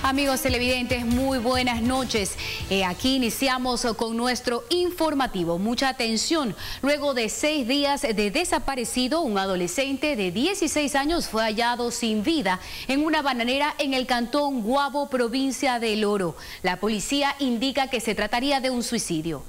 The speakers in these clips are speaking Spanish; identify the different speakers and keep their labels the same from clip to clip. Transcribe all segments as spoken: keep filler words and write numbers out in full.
Speaker 1: Amigos televidentes, muy buenas noches. Eh, aquí iniciamos con nuestro informativo. Mucha atención. Luego de seis días de desaparecido, un adolescente de dieciséis años fue hallado sin vida en una bananera en el cantón Guabo, provincia de El Oro. La policía indica que se trataría de un suicidio.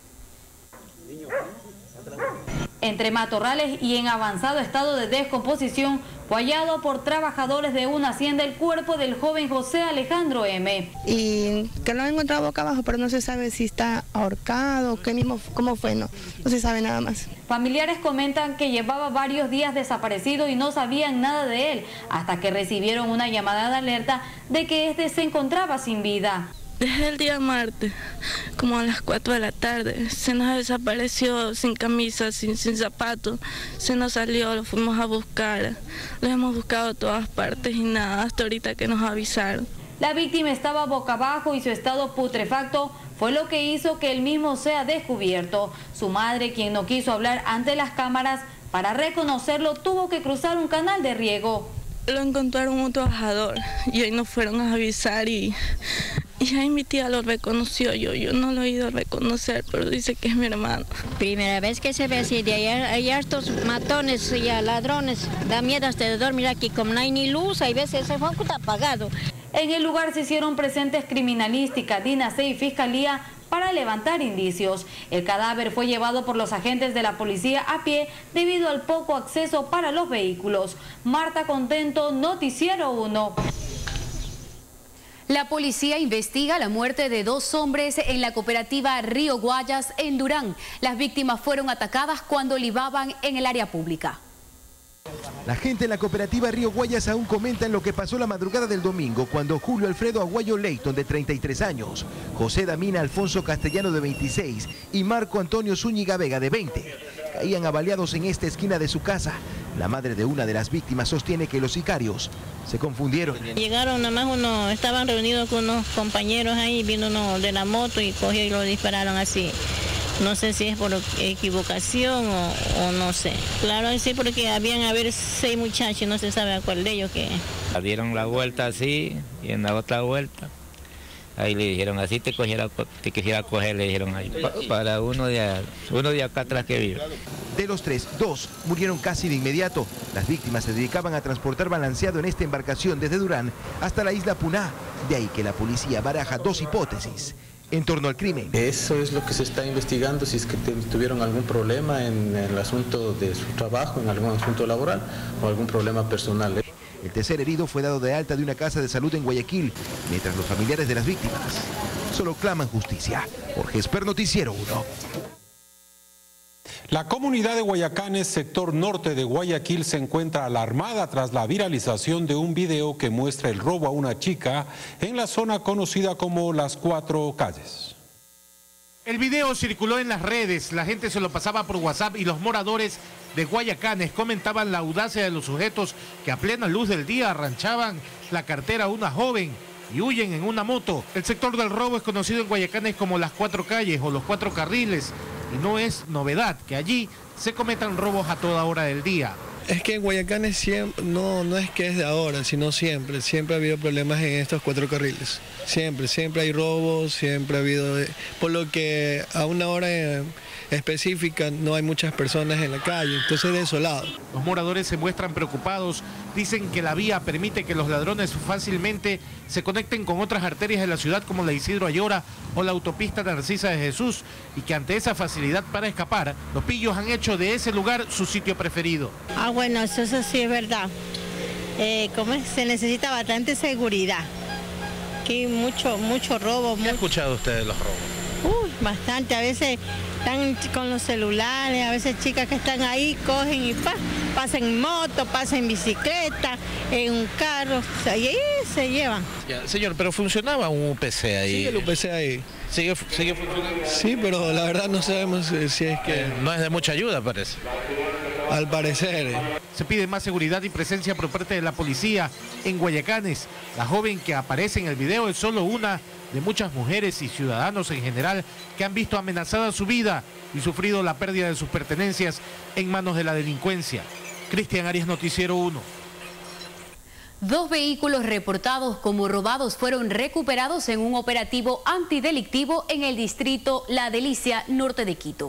Speaker 1: Entre matorrales y en avanzado estado de descomposición, fue hallado por trabajadores de una hacienda el cuerpo del joven José Alejandro M.
Speaker 2: Y que lo han encontrado boca abajo, pero no se sabe si está ahorcado, qué mismo, cómo fue, no, no se sabe nada más.
Speaker 1: Familiares comentan que llevaba varios días desaparecido y no sabían nada de él, hasta que recibieron una llamada de alerta de que este se encontraba sin vida.
Speaker 2: Desde el día martes, como a las cuatro de la tarde, se nos desapareció sin camisa, sin, sin zapatos, se nos salió, lo fuimos a buscar, lo hemos buscado a todas partes y nada, hasta ahorita que nos avisaron.
Speaker 1: La víctima estaba boca abajo y su estado putrefacto fue lo que hizo que él mismo sea descubierto. Su madre, quien no quiso hablar ante las cámaras, para reconocerlo tuvo que cruzar un canal de riego.
Speaker 2: Lo encontraron un trabajador y ahí nos fueron a avisar y... Y ahí mi tía lo reconoció, yo yo no lo he ido a reconocer, pero dice que es mi hermano.
Speaker 3: Primera vez que se ve así, de allá hay hartos matones y ladrones, da miedo hasta de dormir aquí, como no hay ni luz, hay veces ese foco está apagado.
Speaker 1: En el lugar se hicieron presentes criminalística, DINASE y Fiscalía para levantar indicios. El cadáver fue llevado por los agentes de la policía a pie debido al poco acceso para los vehículos. Marta Contento, Noticiero uno. La policía investiga la muerte de dos hombres en la cooperativa Río Guayas en Durán. Las víctimas fueron atacadas cuando libaban en el área pública.
Speaker 4: La gente en la cooperativa Río Guayas aún comentan lo que pasó la madrugada del domingo cuando Julio Alfredo Aguayo Leighton, de treinta y tres años, José Damina Alfonso Castellano, de veintiséis, y Marco Antonio Zúñiga Vega, de veinte, caían abaleados en esta esquina de su casa. La madre de una de las víctimas sostiene que los sicarios se confundieron.
Speaker 3: Llegaron nada más uno, estaban reunidos con unos compañeros ahí, vino uno de la moto y cogió y lo dispararon así. No sé si es por equivocación o, o no sé. Claro, sí, porque habían a ver seis muchachos, no se sabe a cuál de ellos que es.
Speaker 5: Dieron la vuelta así y en la otra vuelta, ahí le dijeron, así te, cogiera, te quisiera coger, le dijeron ahí, pa, para uno de, uno de acá atrás que vive.
Speaker 4: De los tres, dos murieron casi de inmediato. Las víctimas se dedicaban a transportar balanceado en esta embarcación desde Durán hasta la isla Puná. De ahí que la policía baraja dos hipótesis en torno al crimen.
Speaker 6: Eso es lo que se está investigando, si es que tuvieron algún problema en el asunto de su trabajo, en algún asunto laboral o algún problema personal.
Speaker 4: El tercer herido fue dado de alta de una casa de salud en Guayaquil, mientras los familiares de las víctimas solo claman justicia. Jorge Esper, Noticiero uno.
Speaker 7: La comunidad de Guayacanes, sector norte de Guayaquil, se encuentra alarmada tras la viralización de un video que muestra el robo a una chica en la zona conocida como Las Cuatro Calles.
Speaker 8: El video circuló en las redes, la gente se lo pasaba por WhatsApp y los moradores de Guayacanes comentaban la audacia de los sujetos que a plena luz del día arranchaban la cartera a una joven y huyen en una moto. El sector del robo es conocido en Guayacanes como Las Cuatro Calles o los Cuatro Carriles. Y no es novedad que allí se cometan robos a toda hora del día.
Speaker 9: Es que en Guayacanes siempre, no, no es que es de ahora, sino siempre, siempre ha habido problemas en estos cuatro carriles. Siempre, siempre hay robos, siempre ha habido, por lo que a una hora específica no hay muchas personas en la calle, entonces es desolado.
Speaker 8: Los moradores se muestran preocupados, dicen que la vía permite que los ladrones fácilmente se conecten con otras arterias de la ciudad como la Isidro Ayora o la autopista Narcisa de Jesús y que ante esa facilidad para escapar, los pillos han hecho de ese lugar su sitio preferido.
Speaker 3: Ah, bueno, eso, eso sí es verdad. Eh, ¿cómo es? Se necesita bastante seguridad. Aquí mucho, mucho robo.
Speaker 8: ¿Qué mucho... ha escuchado usted de los robos?
Speaker 3: Uy, bastante. A veces están con los celulares, a veces chicas que están ahí cogen y pa, pasan en moto, pasan en bicicleta, en un carro, y ahí se llevan.
Speaker 8: Ya, señor, pero funcionaba un U P C ahí.
Speaker 9: Sí, el U P C ahí.
Speaker 8: ¿Sigue, sigue funcionando?
Speaker 9: Sí, pero la verdad no sabemos si es que...
Speaker 8: Eh, no es de mucha ayuda, parece.
Speaker 9: Al parecer.
Speaker 8: Se pide más seguridad y presencia por parte de la policía en Guayacanes. La joven que aparece en el video es solo una de muchas mujeres y ciudadanos en general que han visto amenazada su vida y sufrido la pérdida de sus pertenencias en manos de la delincuencia. Cristian Arias, Noticiero uno.
Speaker 1: Dos vehículos reportados como robados fueron recuperados en un operativo antidelictivo en el distrito La Delicia, norte de Quito.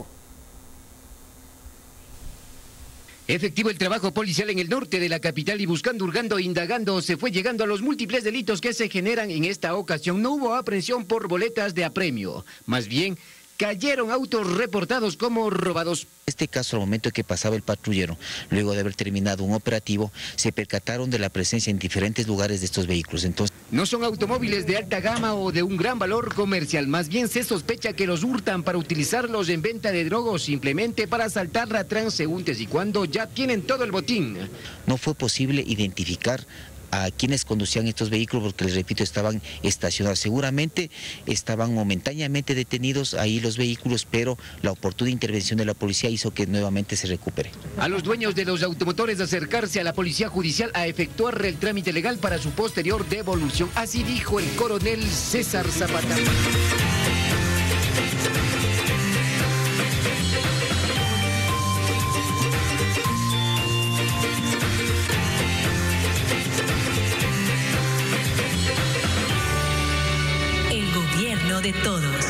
Speaker 10: Efectivo el trabajo policial en el norte de la capital y buscando, hurgando e indagando se fue llegando a los múltiples delitos que se generan en esta ocasión. No hubo aprehensión por boletas de apremio, más bien cayeron autos reportados como robados.
Speaker 11: En este caso, al momento que pasaba el patrullero, luego de haber terminado un operativo, se percataron de la presencia en diferentes lugares de estos vehículos. Entonces,
Speaker 10: no son automóviles de alta gama o de un gran valor comercial, más bien se sospecha que los hurtan para utilizarlos en venta de droga o simplemente para asaltar a transeúntes y cuando ya tienen todo el botín.
Speaker 11: No fue posible identificar a quienes conducían estos vehículos porque, les repito, estaban estacionados. Seguramente estaban momentáneamente detenidos ahí los vehículos, pero la oportuna intervención de la policía hizo que nuevamente se recupere.
Speaker 10: A los dueños de los automotores acercarse a la policía judicial a efectuar el trámite legal para su posterior devolución. Así dijo el coronel César Zapata.
Speaker 12: De todos.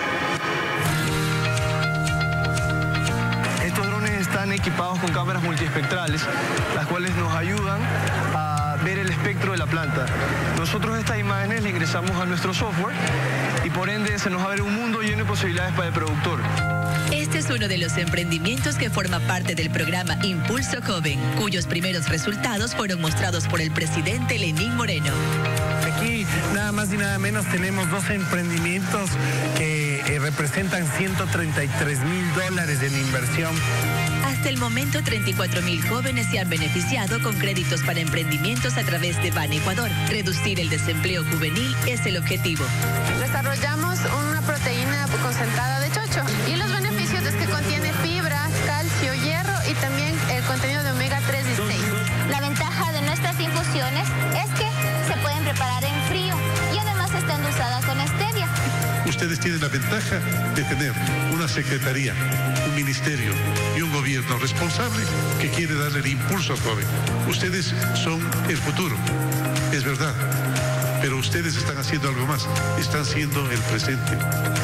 Speaker 9: Estos drones están equipados con cámaras multiespectrales, las cuales nos ayudan a ver el espectro de la planta. Nosotros estas imágenes le ingresamos a nuestro software y por ende se nos va a ver un mundo lleno de posibilidades para el productor.
Speaker 12: Este es uno de los emprendimientos que forma parte del programa Impulso Joven, cuyos primeros resultados fueron mostrados por el presidente Lenín Moreno.
Speaker 13: Aquí nada más y nada menos tenemos dos emprendimientos que eh, representan ciento treinta y tres mil dólares en inversión.
Speaker 12: Hasta el momento, treinta y cuatro mil jóvenes se han beneficiado con créditos para emprendimientos a través de Ban Ecuador. Reducir el desempleo juvenil es el objetivo.
Speaker 14: Desarrollamos una proteína concentrada de chocho y los beneficios es que contiene fibra, calcio, hierro y también el contenido de omega tres y seis.
Speaker 15: La ventaja de nuestras infusiones es que se pueden preparar en frío y además están usadas con stevia.
Speaker 16: Ustedes tienen la ventaja de tener una secretaría, un ministerio y un gobierno responsable que quiere darle el impulso al joven. Ustedes son el futuro, es verdad, pero ustedes están haciendo algo más, están siendo el presente.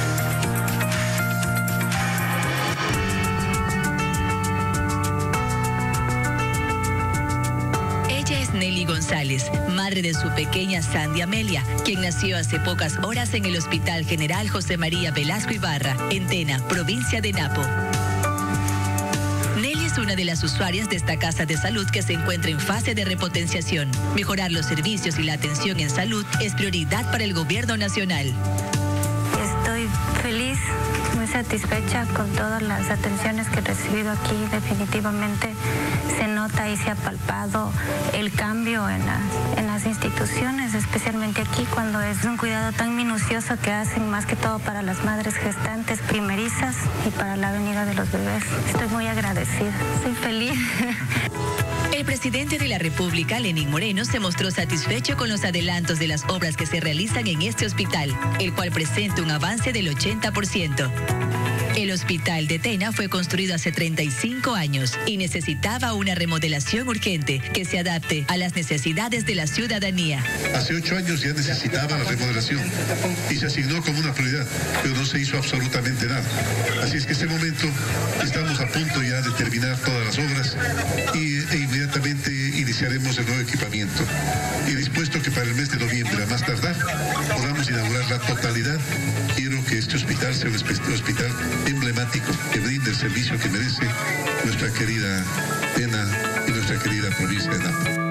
Speaker 12: Nelly González, madre de su pequeña Sandy Amelia, quien nació hace pocas horas en el Hospital General José María Velasco Ibarra, en Tena, provincia de Napo. Nelly es una de las usuarias de esta casa de salud que se encuentra en fase de repotenciación. Mejorar los servicios y la atención en salud es prioridad para el gobierno nacional.
Speaker 17: Estoy feliz, muy satisfecha con todas las atenciones que he recibido aquí. Definitivamente se nota y se ha palpado el cambio en las, en las instituciones, especialmente aquí cuando es un cuidado tan minucioso que hacen más que todo para las madres gestantes primerizas y para la venida de los bebés. Estoy muy agradecida, soy feliz.
Speaker 12: El presidente de la República, Lenín Moreno, se mostró satisfecho con los adelantos de las obras que se realizan en este hospital, el cual presenta un avance del ochenta por ciento. El hospital de Tena fue construido hace treinta y cinco años y necesitaba una remodelación urgente que se adapte a las necesidades de la ciudadanía.
Speaker 16: Hace ocho años ya necesitaba la remodelación y se asignó como una prioridad, pero no se hizo absolutamente nada. Así es que en este momento estamos a punto ya de terminar todas las obras y, e inmediatamente iniciaremos el nuevo equipamiento. Y dispuesto que para el mes de noviembre, a más tardar, podamos inaugurar la totalidad. Quiero que este hospital sea un hospital emblemático que brinde el servicio que merece nuestra querida Tena y nuestra querida provincia de Napo.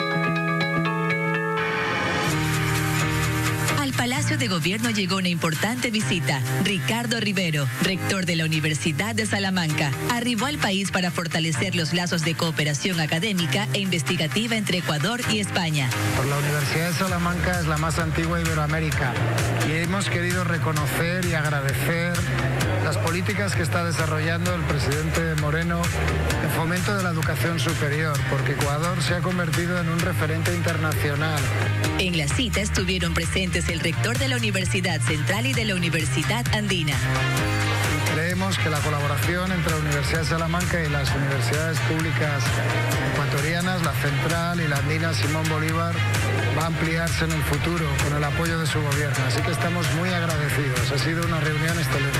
Speaker 12: Al Palacio de Gobierno llegó una importante visita. Ricardo Rivero, rector de la Universidad de Salamanca, arribó al país para fortalecer los lazos de cooperación académica e investigativa entre Ecuador y España.
Speaker 18: La Universidad de Salamanca es la más antigua de Iberoamérica y hemos querido reconocer y agradecer las políticas que está desarrollando el presidente Moreno en fomento de la educación superior, porque Ecuador se ha convertido en un referente internacional.
Speaker 12: En la cita estuvieron presentes el rector de la Universidad Central y de la Universidad Andina.
Speaker 18: Creemos que la colaboración entre la Universidad de Salamanca y las universidades públicas ecuatorianas, la Central y la Andina Simón Bolívar, va a ampliarse en el futuro con el apoyo de su gobierno. Así que estamos muy agradecidos. Ha sido una reunión excelente.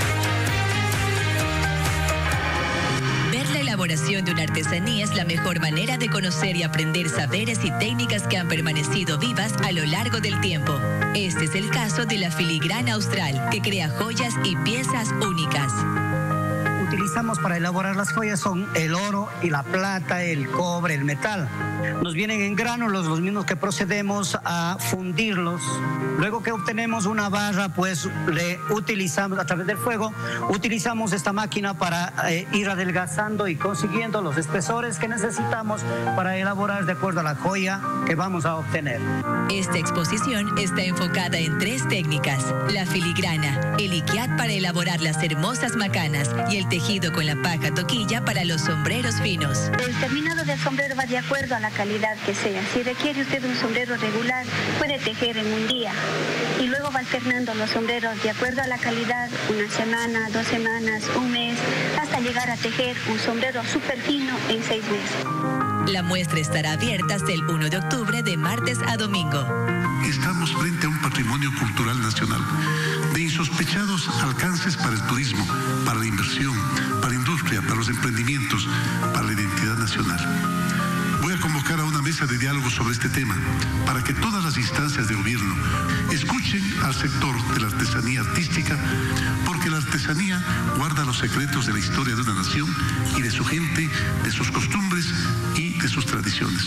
Speaker 12: Ver la elaboración de una artesanía es la mejor manera de conocer y aprender saberes y técnicas que han permanecido vivas a lo largo del tiempo. Este es el caso de la filigrana austral, que crea joyas y piezas únicas.
Speaker 19: Utilizamos para elaborar las joyas son el oro y la plata, el cobre, el metal. Nos vienen en gránulos, los mismos que procedemos a fundirlos. Luego que obtenemos una barra, pues le utilizamos a través del fuego, utilizamos esta máquina para eh, ir adelgazando y consiguiendo los espesores que necesitamos para elaborar de acuerdo a la joya que vamos a obtener.
Speaker 12: Esta exposición está enfocada en tres técnicas: la filigrana, el iquiat para elaborar las hermosas macanas y el tejido con la paja toquilla para los sombreros finos.
Speaker 20: El terminado del sombrero va de acuerdo a la calidad que sea. Si requiere usted un sombrero regular, puede tejer en un día y luego va alternando los sombreros de acuerdo a la calidad, una semana, dos semanas, un mes, hasta llegar a tejer un sombrero súper fino en seis meses.
Speaker 12: La muestra estará abierta hasta el primero de octubre de martes a domingo.
Speaker 16: Estamos frente a un patrimonio cultural nacional de insospechados alcances para el turismo, para la inversión, para la industria, para los emprendimientos, para la identidad nacional. Voy a convocar a una mesa de diálogo sobre este tema para que todas las instancias de gobierno escuchen al sector de la artesanía artística, porque la artesanía guarda los secretos de la historia de una nación y de su gente, de sus costumbres y de sus tradiciones.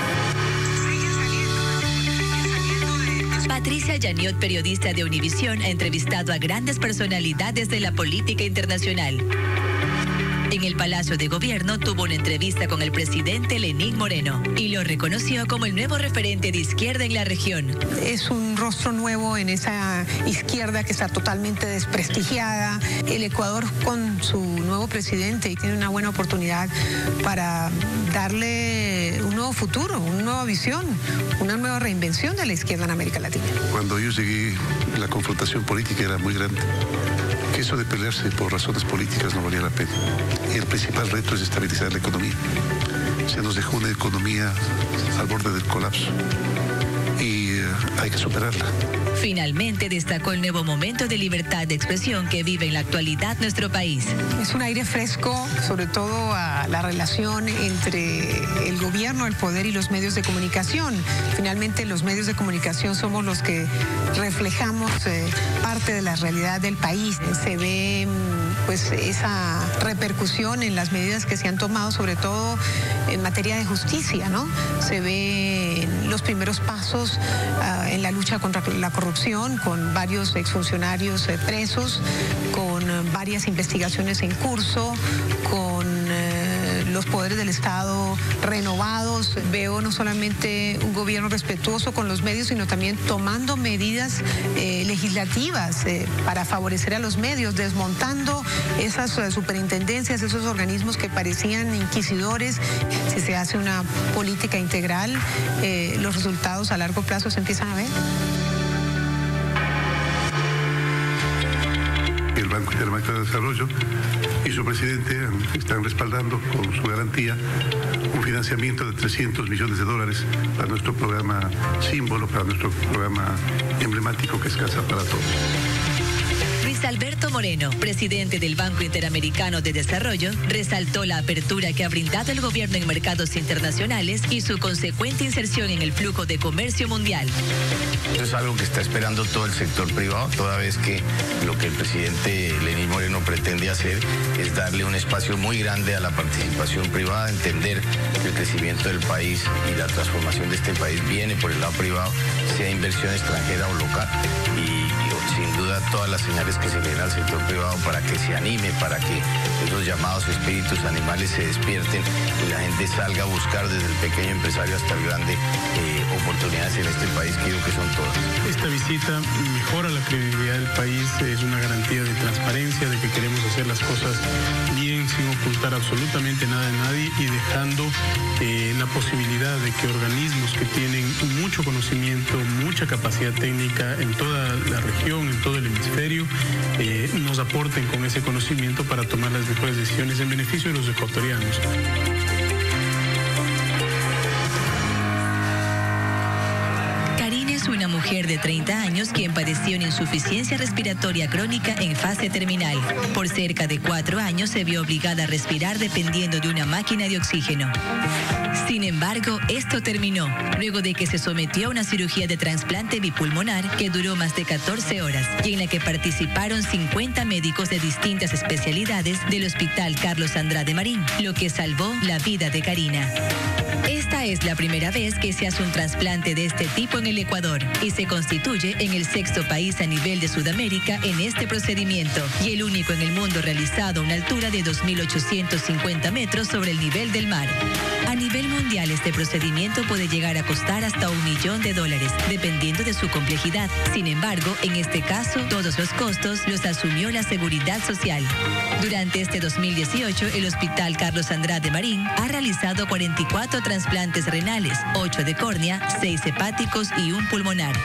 Speaker 12: Patricia Yaniot, periodista de Univisión, ha entrevistado a grandes personalidades de la política internacional. En el Palacio de Gobierno tuvo una entrevista con el presidente Lenín Moreno y lo reconoció como el nuevo referente de izquierda en la región.
Speaker 21: Es un rostro nuevo en esa izquierda que está totalmente desprestigiada. El Ecuador con su nuevo presidente y tiene una buena oportunidad para darle un nuevo futuro, una nueva visión, una nueva reinvención de la izquierda en América Latina.
Speaker 16: Cuando yo llegué, la confrontación política era muy grande. Que eso de pelearse por razones políticas no valía la pena. El principal reto es estabilizar la economía. Se nos dejó una economía al borde del colapso y eh, hay que superarla.
Speaker 12: Finalmente destacó el nuevo momento de libertad de expresión que vive en la actualidad nuestro país.
Speaker 21: Es un aire fresco, sobre todo a la relación entre el gobierno, el poder y los medios de comunicación. Finalmente los medios de comunicación somos los que reflejamos eh, parte de la realidad del país. Se ve pues esa repercusión en las medidas que se han tomado, sobre todo en materia de justicia, ¿no? Se ven los primeros pasos uh, en la lucha contra la corrupción, con varios exfuncionarios eh, presos, con eh, varias investigaciones en curso, con eh, los poderes del Estado renovados. Veo no solamente un gobierno respetuoso con los medios, sino también tomando medidas eh, legislativas eh, para favorecer a los medios, desmontando esas eh, superintendencias, esos organismos que parecían inquisidores. Si se hace una política integral, eh, los resultados a largo plazo se empiezan a ver.
Speaker 16: El Banco Interamericano de Desarrollo y su presidente están respaldando con su garantía un financiamiento de trescientos millones de dólares para nuestro programa símbolo, para nuestro programa emblemático que es Casa para Todos.
Speaker 12: Luis Alberto Moreno, presidente del Banco Interamericano de Desarrollo, resaltó la apertura que ha brindado el gobierno en mercados internacionales y su consecuente inserción en el flujo de comercio mundial.
Speaker 22: Eso es algo que está esperando todo el sector privado, toda vez que lo que el presidente Lenín Moreno pretende hacer es darle un espacio muy grande a la participación privada, entender que el crecimiento del país y la transformación de este país viene por el lado privado, sea inversión extranjera o local, y sin duda todas las señales que se le den al sector privado para que se anime, para que esos llamados espíritus animales se despierten y la gente salga a buscar desde el pequeño empresario hasta el grande eh, oportunidades en este país, que digo que son todas.
Speaker 23: Esta visita mejora la credibilidad del país, es una garantía de transparencia, de que queremos hacer las cosas bien atienden sin ocultar absolutamente nada de nadie y dejando eh, la posibilidad de que organismos que tienen mucho conocimiento, mucha capacidad técnica en toda la región, en todo el hemisferio, eh, nos aporten con ese conocimiento para tomar las mejores decisiones en beneficio de los ecuatorianos.
Speaker 12: Es una mujer de treinta años quien padeció una insuficiencia respiratoria crónica en fase terminal. Por cerca de cuatro años se vio obligada a respirar dependiendo de una máquina de oxígeno. Sin embargo, esto terminó luego de que se sometió a una cirugía de trasplante bipulmonar que duró más de catorce horas y en la que participaron cincuenta médicos de distintas especialidades del Hospital Carlos Andrade Marín, lo que salvó la vida de Karina. Esta es la primera vez que se hace un trasplante de este tipo en el Ecuador y se constituye en el sexto país a nivel de Sudamérica en este procedimiento y el único en el mundo realizado a una altura de dos mil ochocientos cincuenta metros sobre el nivel del mar. A nivel mundial, este procedimiento puede llegar a costar hasta un millón de dólares, dependiendo de su complejidad. Sin embargo, en este caso, todos los costos los asumió la Seguridad Social. Durante este dos mil dieciocho, el Hospital Carlos Andrade Marín ha realizado cuarenta y cuatro trasplantes renales, ocho de córnea, seis hepáticos y un pulmonar.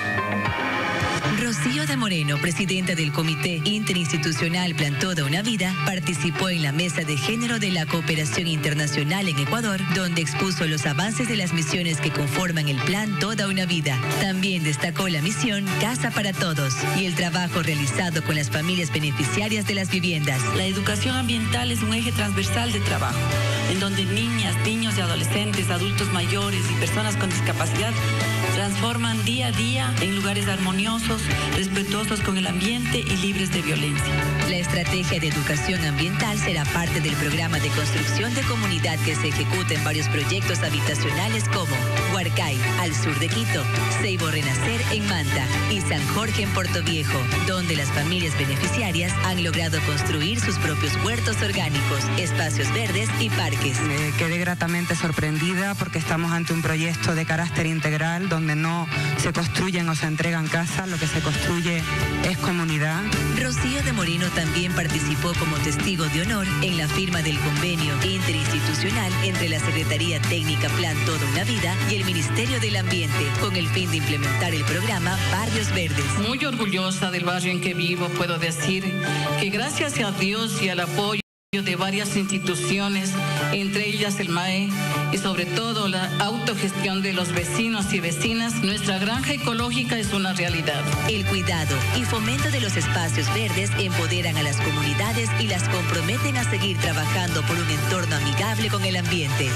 Speaker 12: Rocío de Moreno, presidenta del Comité Interinstitucional Plan Toda una Vida, participó en la Mesa de Género de la Cooperación Internacional en Ecuador, donde expuso los avances de las misiones que conforman el Plan Toda una Vida. También destacó la misión Casa para Todos y el trabajo realizado con las familias beneficiarias de las viviendas.
Speaker 2: La educación ambiental es un eje transversal de trabajo, en donde niñas, niños y adolescentes, adultos mayores y personas con discapacidad transforman día a día en lugares armoniosos, respetuosos con el ambiente y libres de violencia.
Speaker 12: La estrategia de educación ambiental será parte del programa de construcción de comunidad que se ejecuta en varios proyectos habitacionales como Huarcay, al sur de Quito, Ceibo Renacer en Manta y San Jorge en Puerto Viejo, donde las familias beneficiarias han logrado construir sus propios huertos orgánicos, espacios verdes y parques.
Speaker 5: Me quedé gratamente sorprendida porque estamos ante un proyecto de carácter integral donde no se construyen o se entregan casas, lo que se construye es comunidad.
Speaker 12: Rocío de Moreno también participó como testigo de honor en la firma del convenio interinstitucional entre la Secretaría Técnica Plan Toda una Vida y el Ministerio del Ambiente, con el fin de implementar el programa Barrios Verdes.
Speaker 2: Muy orgullosa del barrio en que vivo, puedo decir que gracias a Dios y al apoyo de varias instituciones, entre ellas el M A E y sobre todo la autogestión de los vecinos y vecinas, nuestra granja ecológica es una realidad.
Speaker 12: El cuidado y fomento de los espacios verdes empoderan a las comunidades y las comprometen a seguir trabajando por un entorno amigable con el ambiente.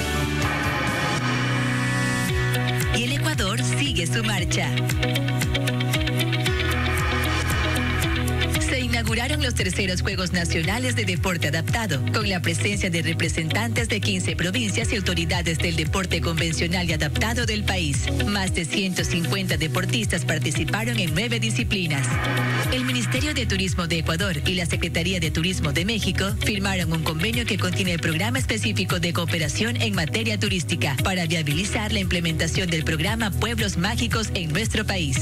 Speaker 12: Y el Ecuador sigue su marcha. Se inauguraron los terceros Juegos Nacionales de Deporte Adaptado, con la presencia de representantes de quince provincias y autoridades del deporte convencional y adaptado del país. Más de ciento cincuenta deportistas participaron en nueve disciplinas. El Ministerio de Turismo de Ecuador y la Secretaría de Turismo de México firmaron un convenio que contiene el programa específico de cooperación en materia turística para viabilizar la implementación del programa Pueblos Mágicos en nuestro país.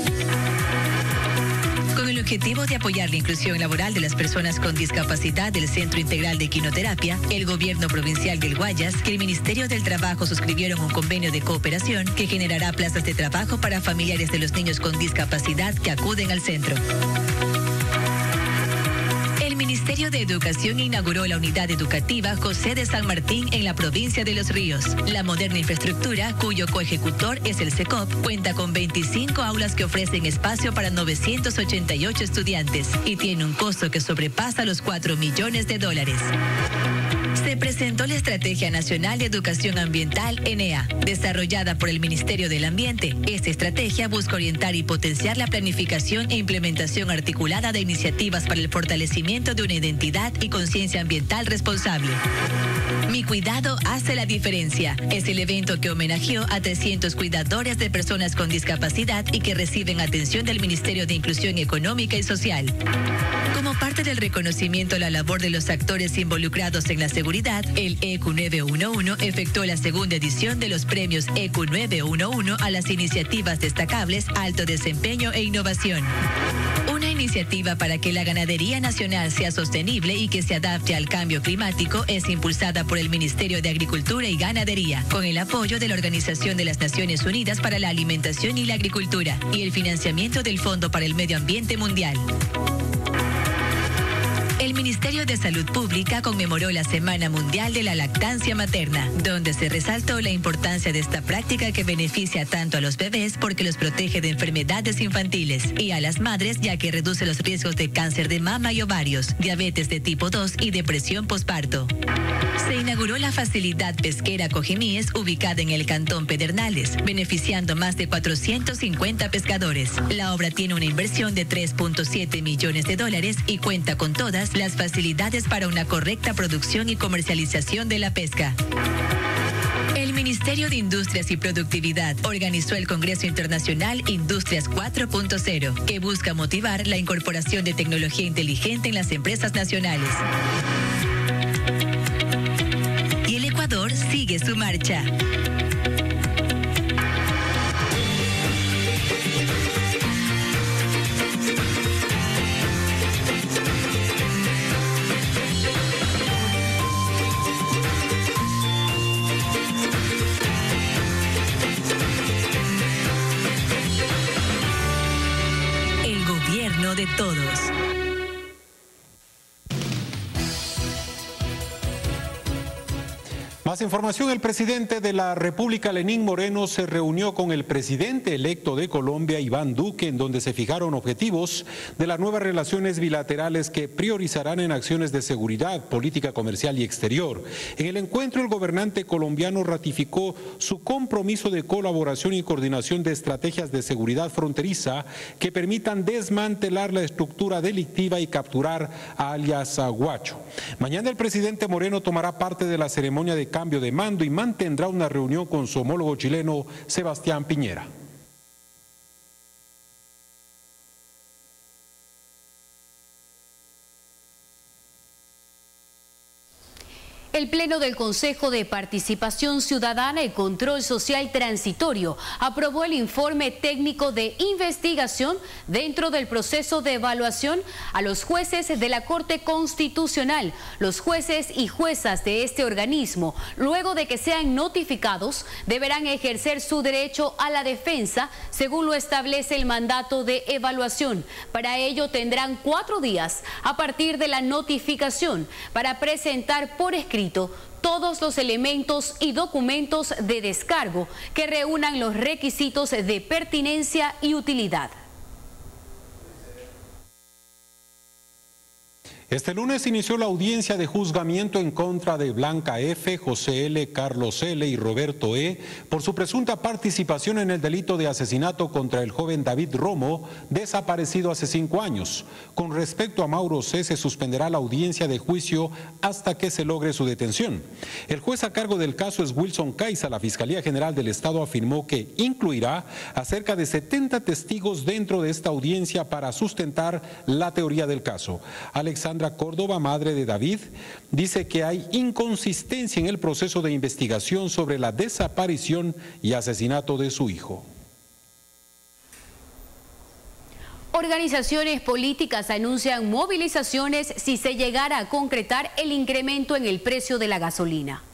Speaker 12: Con el objetivo de apoyar la inclusión laboral de las personas con discapacidad del Centro Integral de Quinoterapia, el Gobierno Provincial del Guayas y el Ministerio del Trabajo suscribieron un convenio de cooperación que generará plazas de trabajo para familiares de los niños con discapacidad que acuden al centro. El Ministerio de Educación inauguró la unidad educativa José de San Martín en la provincia de Los Ríos. La moderna infraestructura, cuyo coejecutor es el SECOP, cuenta con veinticinco aulas que ofrecen espacio para novecientos ochenta y ocho estudiantes y tiene un costo que sobrepasa los cuatro millones de dólares. Se presentó la Estrategia Nacional de Educación Ambiental N E A, desarrollada por el Ministerio del Ambiente. Esta estrategia busca orientar y potenciar la planificación e implementación articulada de iniciativas para el fortalecimiento de una identidad y conciencia ambiental responsable. Mi cuidado hace la diferencia. Es el evento que homenajeó a trescientos cuidadores de personas con discapacidad y que reciben atención del Ministerio de Inclusión Económica y Social. Como parte del reconocimiento a la labor de los actores involucrados en la seguridad, el E Q nueve uno uno efectuó la segunda edición de los premios E Q nueve uno uno a las iniciativas destacables, alto desempeño e innovación. Una iniciativa para que la ganadería nacional sea sostenible y que se adapte al cambio climático es impulsada por el Ministerio de Agricultura y Ganadería, con el apoyo de la Organización de las Naciones Unidas para la Alimentación y la Agricultura y el financiamiento del Fondo para el Medio Ambiente Mundial. El Ministerio de Salud Pública conmemoró la Semana Mundial de la Lactancia Materna, donde se resaltó la importancia de esta práctica que beneficia tanto a los bebés porque los protege de enfermedades infantiles y a las madres ya que reduce los riesgos de cáncer de mama y ovarios, diabetes de tipo dos y depresión posparto. Se inauguró la facilidad pesquera Cojimíes ubicada en el Cantón Pedernales, beneficiando más de cuatrocientos cincuenta pescadores. La obra tiene una inversión de tres punto siete millones de dólares y cuenta con todas las facilidades para una correcta producción y comercialización de la pesca. El Ministerio de Industrias y Productividad organizó el Congreso Internacional Industrias cuatro punto cero, que busca motivar la incorporación de tecnología inteligente en las empresas nacionales. Y el Ecuador sigue su marcha. De todos.
Speaker 4: Más información, el presidente de la República, Lenín Moreno, se reunió con el presidente electo de Colombia, Iván Duque, en donde se fijaron objetivos de las nuevas relaciones bilaterales que priorizarán en acciones de seguridad, política comercial y exterior. En el encuentro, el gobernante colombiano ratificó su compromiso de colaboración y coordinación de estrategias de seguridad fronteriza que permitan desmantelar la estructura delictiva y capturar a alias Guacho. Mañana el presidente Moreno tomará parte de la ceremonia de cambio de mando y mantendrá una reunión con su homólogo chileno Sebastián Piñera.
Speaker 1: El Pleno del Consejo de Participación Ciudadana y Control Social Transitorio aprobó el informe técnico de investigación dentro del proceso de evaluación a los jueces de la Corte Constitucional. Los jueces y juezas de este organismo, luego de que sean notificados, deberán ejercer su derecho a la defensa según lo establece el mandato de evaluación. Para ello tendrán cuatro días a partir de la notificación para presentar por escrito todos los elementos y documentos de descargo que reúnan los requisitos de pertinencia y utilidad.
Speaker 4: Este lunes inició la audiencia de juzgamiento en contra de Blanca F., José L., Carlos L. y Roberto E. por su presunta participación en el delito de asesinato contra el joven David Romo, desaparecido hace cinco años. Con respecto a Mauro C., se suspenderá la audiencia de juicio hasta que se logre su detención. El juez a cargo del caso es Wilson Caiza. La Fiscalía General del Estado afirmó que incluirá a cerca de setenta testigos dentro de esta audiencia para sustentar la teoría del caso. Alexandra Córdoba, madre de David, dice que hay inconsistencia en el proceso de investigación sobre la desaparición y asesinato de su hijo.
Speaker 1: Organizaciones políticas anuncian movilizaciones si se llegara a concretar el incremento en el precio de la gasolina.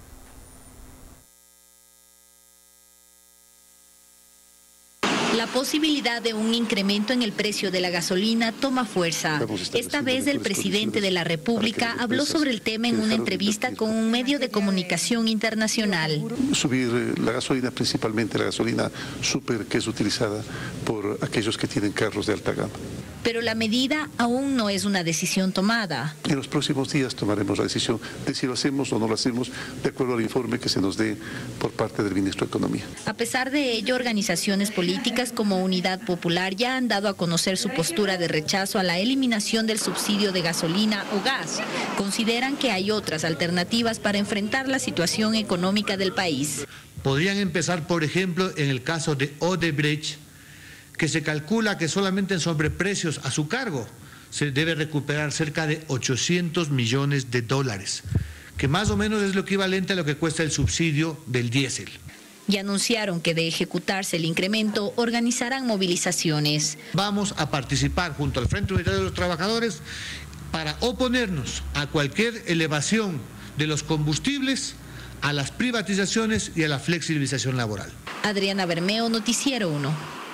Speaker 6: La posibilidad de un incremento en el precio de la gasolina toma fuerza. Esta vez el presidente de la República habló sobre el tema en una entrevista con un medio de comunicación internacional.
Speaker 16: Subir la gasolina, principalmente la gasolina súper que es utilizada por aquellos que tienen carros de alta gama.
Speaker 6: Pero la medida aún no es una decisión tomada.
Speaker 16: En los próximos días tomaremos la decisión de si lo hacemos o no lo hacemos, de acuerdo al informe que se nos dé por parte del ministro de Economía.
Speaker 6: A pesar de ello, organizaciones políticas como Unidad Popular ya han dado a conocer su postura de rechazo a la eliminación del subsidio de gasolina o gas. Consideran que hay otras alternativas para enfrentar la situación económica del país.
Speaker 7: Podrían empezar, por ejemplo, en el caso de Odebrecht, que se calcula que solamente en sobreprecios a su cargo se debe recuperar cerca de ochocientos millones de dólares, que más o menos es lo equivalente a lo que cuesta el subsidio del diésel.
Speaker 6: y anunciaron que de ejecutarse el incremento organizarán movilizaciones.
Speaker 7: Vamos a participar junto al Frente Unitario de los Trabajadores para oponernos a cualquier elevación de los combustibles, a las privatizaciones y a la flexibilización laboral.
Speaker 6: Adriana Bermeo, Noticiero uno.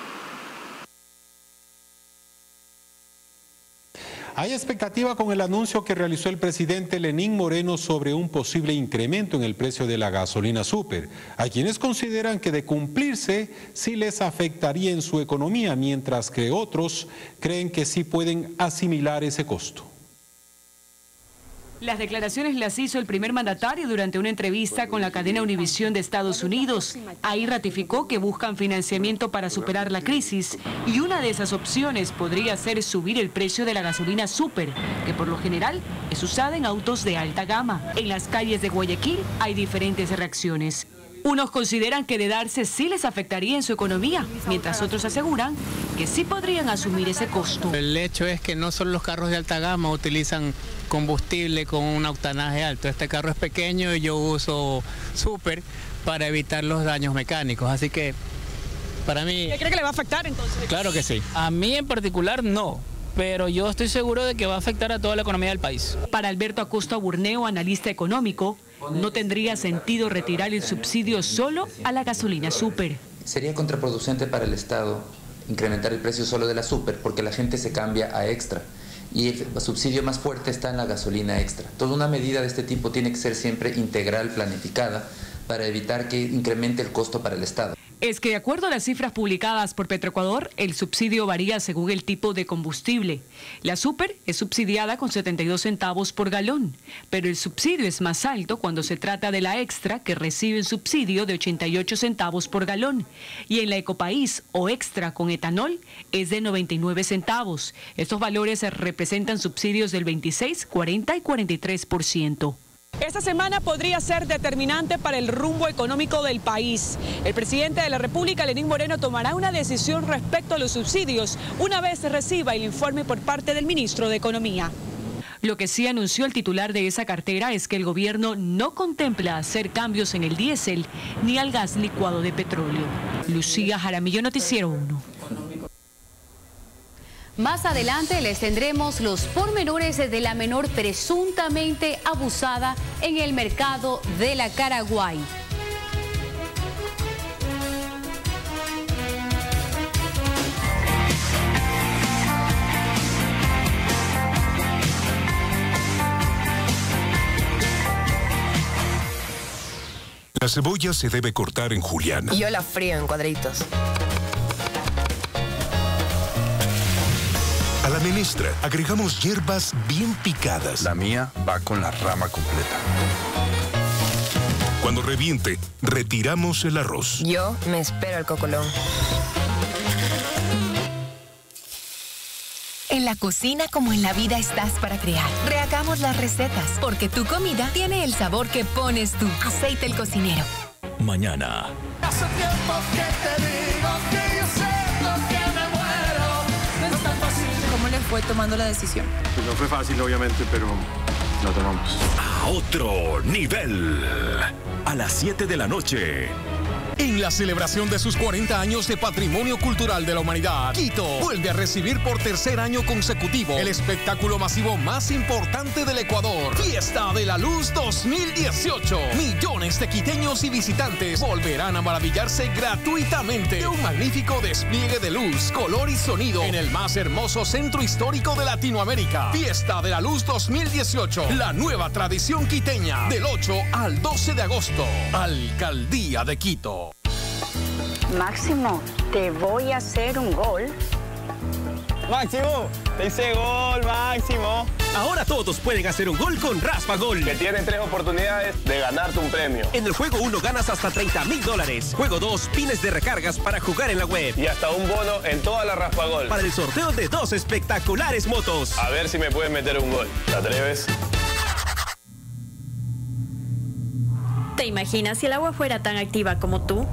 Speaker 4: Hay expectativa con el anuncio que realizó el presidente Lenín Moreno sobre un posible incremento en el precio de la gasolina súper. Hay quienes consideran que de cumplirse sí les afectaría en su economía, mientras que otros creen que sí pueden asimilar ese costo.
Speaker 3: Las declaraciones las hizo el primer mandatario durante una entrevista con la cadena Univisión de Estados Unidos. Ahí ratificó que buscan financiamiento para superar la crisis y una de esas opciones podría ser subir el precio de la gasolina súper, que por lo general es usada en autos de alta gama. En las calles de Guayaquil hay diferentes reacciones. Unos consideran que de darse sí les afectaría en su economía, mientras otros aseguran que sí podrían asumir ese costo.
Speaker 8: El hecho es que no solo los carros de alta gama utilizan combustible con un octanaje alto. Este carro es pequeño y yo uso súper para evitar los daños mecánicos, así que para mí...
Speaker 3: ¿Qué cree que le va a afectar entonces?
Speaker 8: Claro que sí. A mí en particular no, pero yo estoy seguro de que va a afectar a toda la economía del país.
Speaker 3: Para Alberto Acosta Burneo, analista económico, no tendría sentido retirar el subsidio solo a la gasolina súper.
Speaker 11: Sería contraproducente para el Estado incrementar el precio solo de la súper porque la gente se cambia a extra y el subsidio más fuerte está en la gasolina extra. Toda una medida de este tipo tiene que ser siempre integral, planificada, para evitar que incremente el costo para el Estado.
Speaker 3: Es que de acuerdo a las cifras publicadas por Petroecuador, el subsidio varía según el tipo de combustible. La súper es subsidiada con setenta y dos centavos por galón, pero el subsidio es más alto cuando se trata de la extra, que recibe un subsidio de ochenta y ocho centavos por galón. Y en la Ecopaís o extra con etanol es de noventa y nueve centavos. Estos valores representan subsidios del veintiséis, cuarenta y cuarenta y tres por ciento.
Speaker 24: Esta semana podría ser determinante para el rumbo económico del país. El presidente de la República, Lenín Moreno, tomará una decisión respecto a los subsidios una vez reciba el informe por parte del ministro de Economía.
Speaker 3: Lo que sí anunció el titular de esa cartera es que el gobierno no contempla hacer cambios en el diésel ni al gas licuado de petróleo. Lucía Jaramillo, Noticiero uno.
Speaker 1: Más adelante les tendremos los pormenores de la menor presuntamente abusada en el mercado de la Caraguay.
Speaker 25: La cebolla se debe cortar en juliana.
Speaker 26: Y yo la frío en cuadritos.
Speaker 25: A la menestra agregamos hierbas bien picadas.
Speaker 27: La mía va con la rama completa.
Speaker 25: Cuando reviente, retiramos el arroz.
Speaker 26: Yo me espero el cocolón.
Speaker 28: En la cocina como en la vida estás para crear. Rehagamos las recetas, porque tu comida tiene el sabor que pones tú. Aceite El Cocinero.
Speaker 29: Mañana.
Speaker 30: Hace tiempo que te digo que yo sé lo que me muero. No es tan fácil.
Speaker 31: ¿Cómo le fue tomando la decisión?
Speaker 23: Pues no fue fácil, obviamente, pero lo tomamos.
Speaker 29: A otro nivel. A las siete de la noche.
Speaker 32: En la celebración de sus cuarenta años de Patrimonio Cultural de la Humanidad, Quito vuelve a recibir por tercer año consecutivo el espectáculo masivo más importante del Ecuador, Fiesta de la Luz dos mil dieciocho. Millones de quiteños y visitantes volverán a maravillarse gratuitamente de un magnífico despliegue de luz, color y sonido en el más hermoso centro histórico de Latinoamérica. Fiesta de la Luz dos mil dieciocho, la nueva tradición quiteña, del ocho al doce de agosto. Alcaldía de Quito.
Speaker 33: Máximo, te voy a hacer un gol.
Speaker 34: Máximo, te hice gol, Máximo.
Speaker 29: Ahora todos pueden hacer un gol con Raspa Gol,
Speaker 34: que tiene tres oportunidades de ganarte un premio.
Speaker 29: En el juego uno ganas hasta treinta mil dólares. Juego dos, pines de recargas para jugar en la web.
Speaker 34: Y hasta un bono en toda la Raspa Gol.
Speaker 29: Para el sorteo de dos espectaculares motos.
Speaker 34: A ver si me puedes meter un gol. ¿Te atreves?
Speaker 35: ¿Te imaginas si el agua fuera tan activa como tú?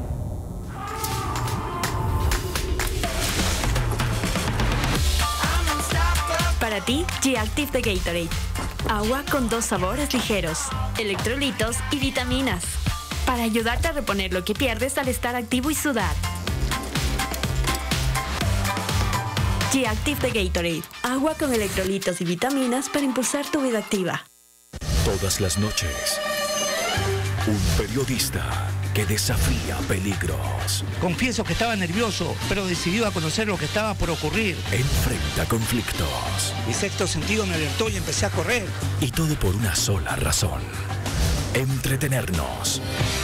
Speaker 35: Para ti, G-Active de Gatorade. Agua con dos sabores ligeros, electrolitos y vitaminas. para ayudarte a reponer lo que pierdes al estar activo y sudar. G-Active de Gatorade. Agua con electrolitos y vitaminas para impulsar tu vida activa.
Speaker 25: Todas las noches, un periodista que desafía peligros.
Speaker 2: Confieso que estaba nervioso, pero decidido a conocer lo que estaba por ocurrir.
Speaker 25: Enfrenta conflictos.
Speaker 2: Mi sexto sentido me alertó y empecé a correr.
Speaker 25: Y todo por una sola razón: entretenernos.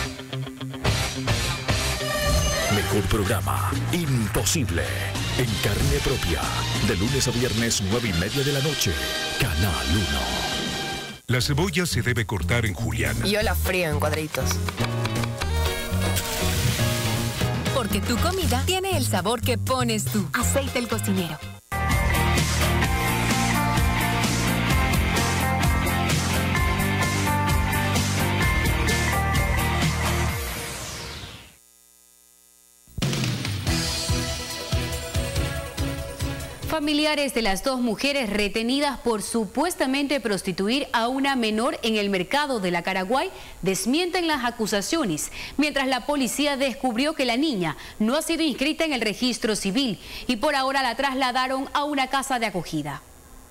Speaker 25: Mejor programa, Imposible, en carne propia, de lunes a viernes, nueve y media de la noche, Canal uno. La cebolla se debe cortar en juliana.
Speaker 26: Yo la frío en cuadritos.
Speaker 28: Porque tu comida tiene el sabor que pones tú. Aceite El Cocinero.
Speaker 1: Familiares de las dos mujeres retenidas por supuestamente prostituir a una menor en el mercado de la Caraguay desmienten las acusaciones, mientras la policía descubrió que la niña no ha sido inscrita en el registro civil y por ahora la trasladaron a una casa de acogida.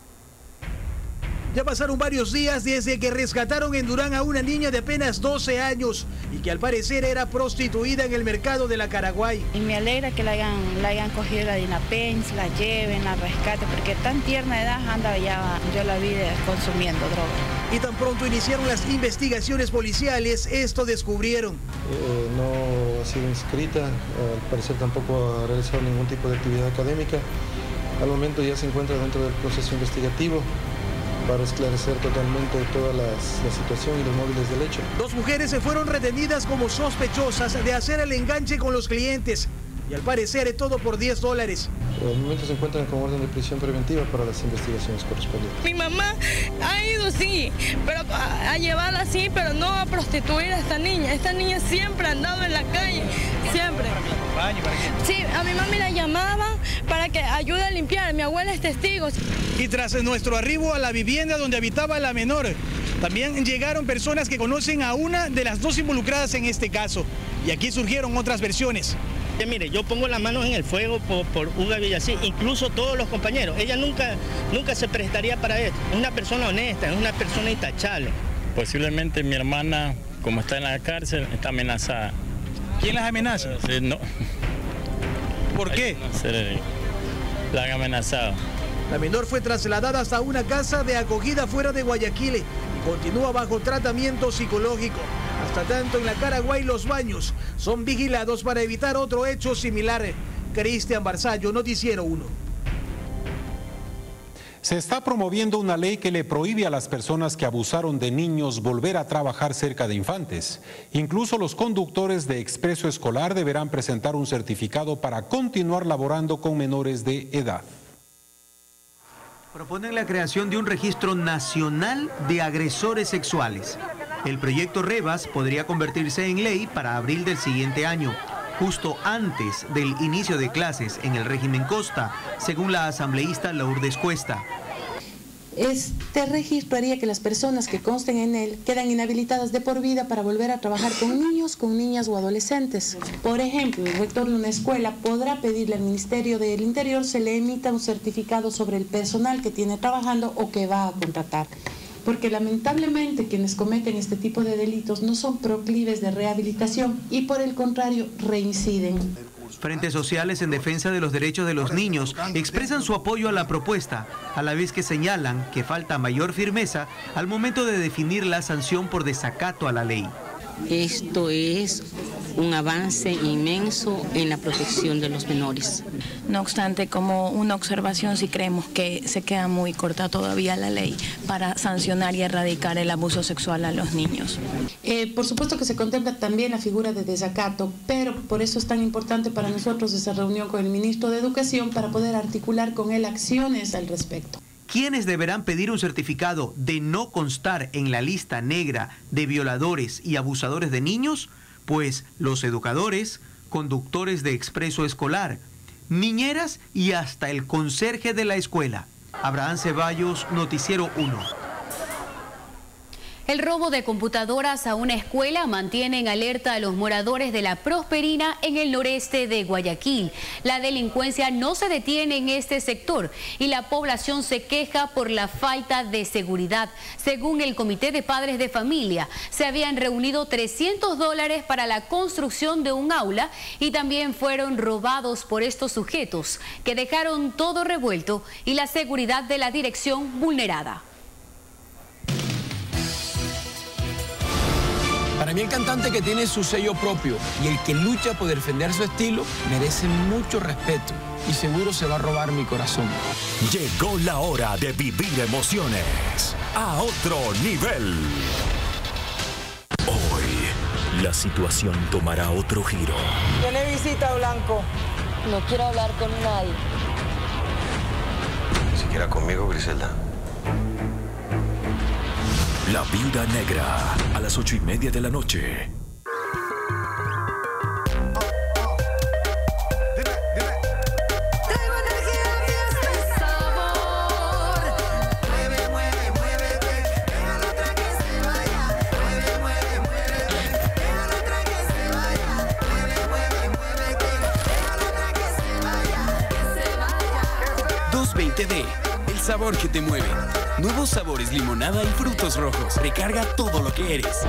Speaker 5: Ya pasaron varios días desde que rescataron en Durán a una niña de apenas doce años y que al parecer era prostituida en el mercado de la Caraguay.
Speaker 9: Y me alegra que la hayan, la hayan cogido la Dinapens, la lleven, la rescaten, porque tan tierna edad anda ya, yo la vi consumiendo droga.
Speaker 5: Y tan pronto iniciaron las investigaciones policiales, esto descubrieron.
Speaker 10: Eh, no ha sido inscrita, al parecer tampoco ha realizado ningún tipo de actividad académica. Al momento ya se encuentra dentro del proceso investigativo para esclarecer totalmente toda la, la situación y los móviles del hecho.
Speaker 5: Dos mujeres se fueron retenidas como sospechosas de hacer el enganche con los clientes y al parecer todo por diez dólares.
Speaker 10: Al momento se encuentran con orden de prisión preventiva para las investigaciones correspondientes.
Speaker 12: Mi mamá ha ido, sí, pero a, a llevarla así, pero no a prostituir a esta niña. Esta niña siempre ha andado en la calle, siempre. Sí, a mi mami la llamaban para que ayude a limpiar. Mi abuela es testigo.
Speaker 5: Y tras nuestro arribo a la vivienda donde habitaba la menor, también llegaron personas que conocen a una de las dos involucradas en este caso. Y aquí surgieron otras versiones.
Speaker 13: Eh, mire, yo pongo las manos en el fuego por, por Uga Villasí, incluso todos los compañeros. Ella nunca, nunca se prestaría para esto. Es una persona honesta, es una persona intachable.
Speaker 14: Posiblemente mi hermana, como está en la cárcel, está amenazada.
Speaker 5: ¿Quién las amenaza?
Speaker 14: Sí, no.
Speaker 5: ¿Por qué?
Speaker 14: No sé, la han amenazado.
Speaker 5: La menor fue trasladada hasta una casa de acogida fuera de Guayaquil y continúa bajo tratamiento psicológico. Hasta tanto, en la Caraguay los baños son vigilados para evitar otro hecho similar. Cristian Barzallo, Noticiero uno.
Speaker 4: Se está promoviendo una ley que le prohíbe a las personas que abusaron de niños volver a trabajar cerca de infantes. Incluso los conductores de expreso escolar deberán presentar un certificado para continuar laborando con menores de edad.
Speaker 15: Proponen la creación de un registro nacional de agresores sexuales. El proyecto Revas podría convertirse en ley para abril del siguiente año, justo antes del inicio de clases en el régimen Costa, según la asambleísta Lourdes Cuesta.
Speaker 16: Este registro haría que las personas que consten en él quedan inhabilitadas de por vida para volver a trabajar con niños, con niñas o adolescentes. Por ejemplo, el rector de una escuela podrá pedirle al Ministerio del Interior se le emita un certificado sobre el personal que tiene trabajando o que va a contratar. Porque lamentablemente quienes cometen este tipo de delitos no son proclives de rehabilitación y por el contrario reinciden.
Speaker 15: Frentes sociales en defensa de los derechos de los niños expresan su apoyo a la propuesta, a la vez que señalan que falta mayor firmeza al momento de definir la sanción por desacato a la ley.
Speaker 17: Esto es un avance inmenso en la protección de los menores.
Speaker 31: No obstante, como una observación, sí creemos que se queda muy corta todavía la ley para sancionar y erradicar el abuso sexual a los niños.
Speaker 16: Eh, por supuesto que se contempla también la figura de desacato, pero por eso es tan importante para nosotros esa reunión con el ministro de Educación para poder articular con él acciones al respecto.
Speaker 15: ¿Quiénes deberán pedir un certificado de no constar en la lista negra de violadores y abusadores de niños? Pues los educadores, conductores de expreso escolar, niñeras y hasta el conserje de la escuela. Abraham Ceballos, Noticiero uno.
Speaker 1: El robo de computadoras a una escuela mantiene en alerta a los moradores de La Prosperina en el noreste de Guayaquil. La delincuencia no se detiene en este sector y la población se queja por la falta de seguridad. Según el Comité de Padres de Familia, se habían reunido trescientos dólares para la construcción de un aula y también fueron robados por estos sujetos que dejaron todo revuelto y la seguridad de la dirección vulnerada.
Speaker 3: Para mí el cantante que tiene su sello propio y el que lucha por defender su estilo merece mucho respeto y seguro se va a robar mi corazón.
Speaker 25: Llegó la hora de vivir emociones a otro nivel. Hoy la situación tomará otro giro.
Speaker 6: ¿Tiene visita, Blanco?
Speaker 7: No quiero hablar con nadie.
Speaker 8: Ni siquiera conmigo, Griselda.
Speaker 25: La Viuda Negra, a las ocho y media de la noche.
Speaker 11: doscientos veinte D, el sabor que te mueve. Nuevos sabores, limonada y frutos rojos. Recarga todo lo que eres.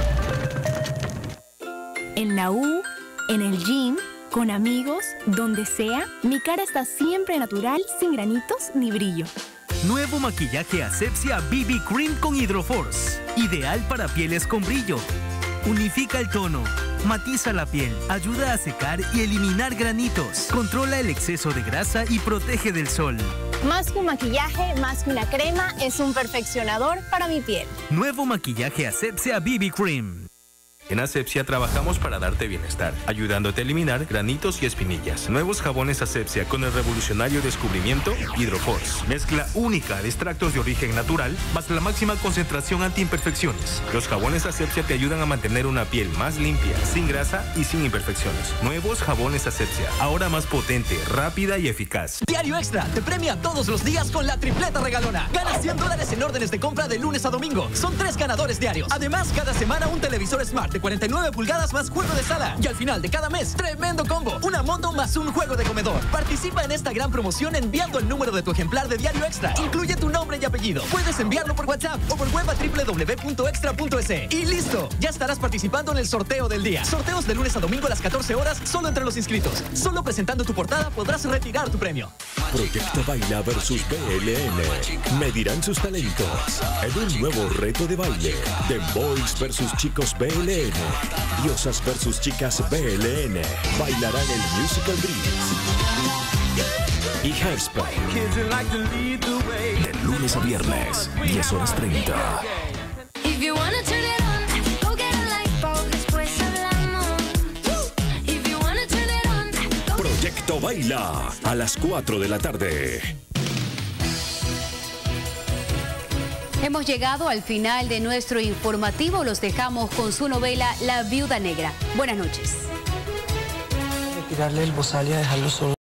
Speaker 31: En la U, en el gym, con amigos, donde sea, mi cara está siempre natural, sin granitos ni brillo.
Speaker 18: Nuevo maquillaje Asepxia B B Cream con Hydroforce. Ideal para pieles con brillo. Unifica el tono, matiza la piel, ayuda a secar y eliminar granitos. Controla el exceso de grasa y protege del sol.
Speaker 31: Más que un maquillaje, más que una crema, es un perfeccionador para mi piel.
Speaker 18: Nuevo maquillaje Asepxia B B Cream.
Speaker 19: En Asepxia trabajamos para darte bienestar, ayudándote a eliminar granitos y espinillas. Nuevos jabones Asepxia con el revolucionario descubrimiento Hydroforce. Mezcla única de extractos de origen natural, más la máxima concentración antiimperfecciones. Los jabones Asepxia te ayudan a mantener una piel más limpia, sin grasa y sin imperfecciones. Nuevos jabones Asepxia, ahora más potente, rápida y eficaz.
Speaker 20: Diario Extra te premia todos los días con la tripleta regalona. Gana cien dólares en órdenes de compra de lunes a domingo. Son tres ganadores diarios. Además, cada semana un televisor Smart de cuarenta y nueve pulgadas más juego de sala. Y al final de cada mes, tremendo combo. Una moto más un juego de comedor. Participa en esta gran promoción enviando el número de tu ejemplar de Diario Extra. Incluye tu nombre y apellido. Puedes enviarlo por WhatsApp o por web a doble u doble u doble u punto extra punto es. Y listo, ya estarás participando en el sorteo del día. Sorteos de lunes a domingo a las catorce horas, solo entre los inscritos. Solo presentando tu portada podrás retirar tu premio.
Speaker 25: Proyecto Baila versus B L N. Medirán sus talentos en un nuevo reto de baile. The Boys versus Chicos B L N. Diosas versus Chicas B L N. Bailarán el Musical Breeze y Hairspray. De lunes a viernes, diez horas treinta. Proyecto Baila a las cuatro de la tarde.
Speaker 1: Hemos llegado al final de nuestro informativo. Los dejamos con su novela La Viuda Negra. Buenas noches.
Speaker 6: Retirarle el bozal y a dejarlo solo.